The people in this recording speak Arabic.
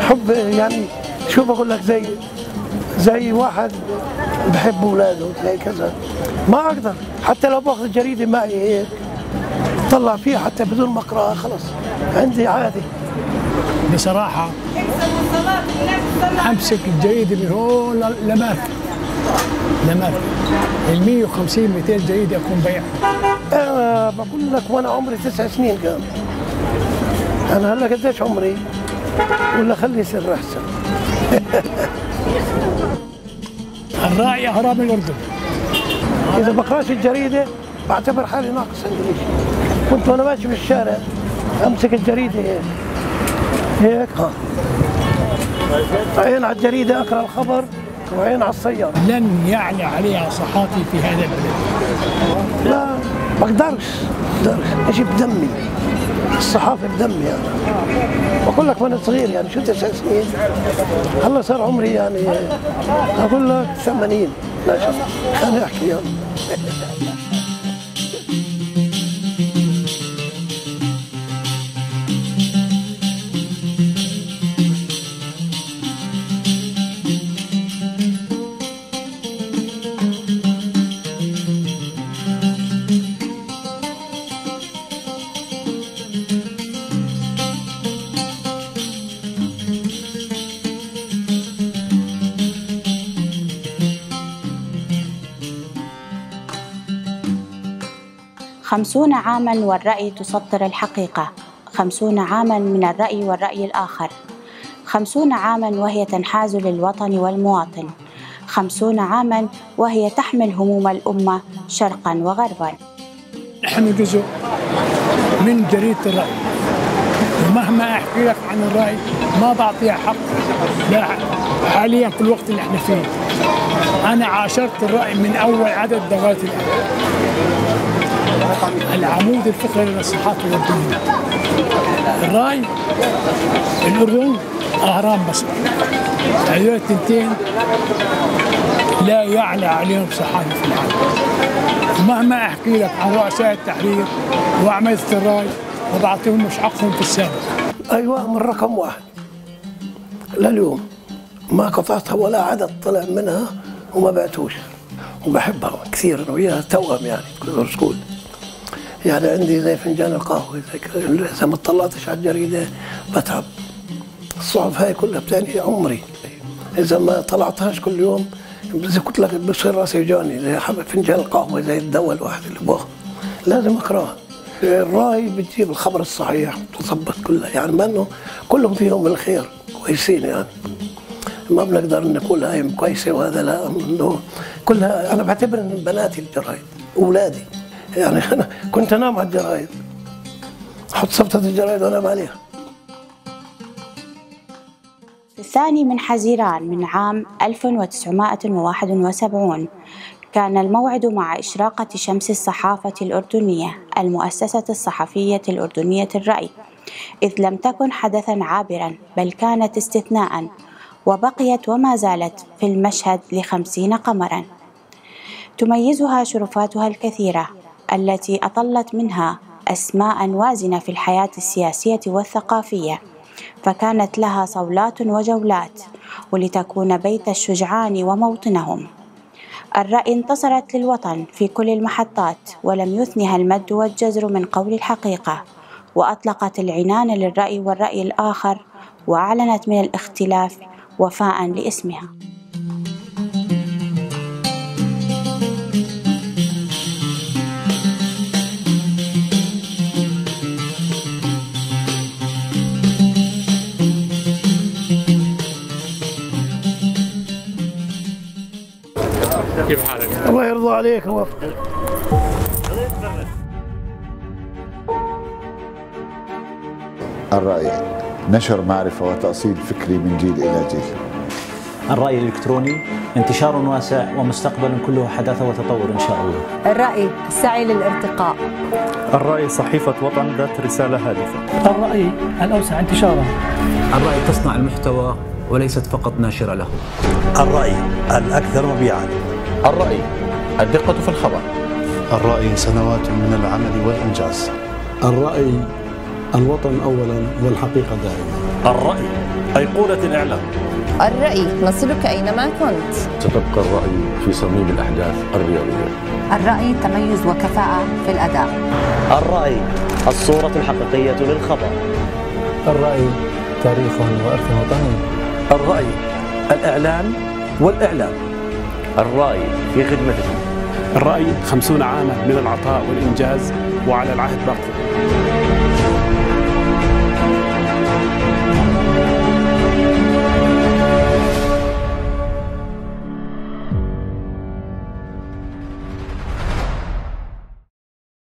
حب يعني، شوف أقول لك زي واحد بحب أولاده زي كذا، ما أقدر حتى لو باخذ الجريدة معي هيك طلع فيها حتى بدون ما أقرأها، خلص عندي عادي. بصراحة أمسك الجريدة من هون لماركة ال 150 200 جريدة أكون بيعها. أنا بقول لك وأنا عمري 9 سنين كان. أنا هلا قديش عمري؟ ولا خلي سر أحسن. الراعي أهرام الأردن. إذا بقراش الجريدة بعتبر حالي ناقص إنجليزي. كنت وأنا ماشي في الشارع أمسك الجريدة هيك عين على الجريدة أقرأ الخبر وعين على السيارة. لن يعلى عليها صحافي في هذا البلد. لا ما أقدرش شيء بدمي، الصحافة بدمي يعني. بقول لك وأنا صغير يعني شو 9 سنين، هلا صار عمري يعني أقول لك 80. لا شوف خليني أحكي يعني. خمسون عاماً والرأي تسطر الحقيقة، 50 عاماً من الرأي والرأي الآخر، 50 عاماً وهي تنحاز للوطن والمواطن، 50 عاماً وهي تحمل هموم الأمة شرقاً وغرباً. نحن جزء من جريدة الرأي، ومهما أحكي لك عن الرأي ما بعطيها حق. لا حالياً في الوقت اللي احنا فيه أنا عاشرت الرأي من أول عدد لغاية الآن. العمود الفقري للصحافة الأردنية. الرأي الأردن أهرام بصر، هذول التنتين لا يعلى عليهم صحافي في العالم. ومهما أحكي لك عن رؤساء التحرير وأعمدة الرأي ما بعطيهم مش حقهم في السابق. أيوة من رقم 1 لليوم ما قطعتها ولا عدد طلع منها وما بعتوش، وبحبها كثير. أنا وياها توأم يعني كل سكول يعني. عندي زي فنجان القهوة إذا ما اطلعتش على الجريدة بتعب. الصحف هاي كلها بتعني عمري، إذا ما طلعتهاش كل يوم إذا قلت لك بصير راسي يجاني. زي فنجان القهوة زي الدواء الواحد اللي باخذ لازم أقرأها. الراي بتجيب الخبر الصحيح بتظبط كلها يعني، ما إنه كلهم فيهم الخير كويسين يعني. ما بنقدر نقول هاي كويسة وهذا لا، إنه كلها. أنا بعتبر إن بناتي الجرايد أولادي يعني. أنا كنت أنام على الجرايد، أحط صفحة الجرايد وأنام عليها. في الثاني من حزيران من عام 1971 كان الموعد مع إشراقة شمس الصحافة الأردنية، المؤسسة الصحفية الأردنية الرأي، إذ لم تكن حدثاً عابراً بل كانت استثناءً، وبقيت وما زالت في المشهد ل50 قمراً. تميزها شرفاتها الكثيرة التي أطلت منها أسماء وازنة في الحياة السياسية والثقافية، فكانت لها صولات وجولات ولتكون بيت الشجعان وموطنهم. الرأي انتصرت للوطن في كل المحطات ولم يثنها المد والجزر من قول الحقيقة، وأطلقت العنان للرأي والرأي الآخر، وأعلنت من الاختلاف وفاء لاسمها. كيف حالك؟ الله يرضى عليك ووفقك. الرأي نشر معرفة وتأصيل فكري من جيل إلى جيل. الرأي الإلكتروني انتشار واسع ومستقبل كله حداثة وتطور إن شاء الله. الرأي السعي للارتقاء. الرأي صحيفة وطن ذات رسالة هادفة. الرأي الأوسع انتشارا. الرأي تصنع المحتوى وليست فقط ناشرة له. الرأي الأكثر مبيعاً. الرأي الدقة في الخبر. الرأي سنوات من العمل والإنجاز. الرأي الوطن أولا والحقيقة دائما. الرأي أيقونة الإعلام. الرأي نصلك أينما كنت. ستبقى الرأي في صميم الأحداث الرياضية. الرأي تميز وكفاءة في الأداء. الرأي الصورة الحقيقية للخبر. الرأي تاريخ وإرث وطني. الرأي الإعلام والإعلام. الرأي في خدمتكم. الرأي 50 عاما من العطاء والإنجاز وعلى العهد باقي.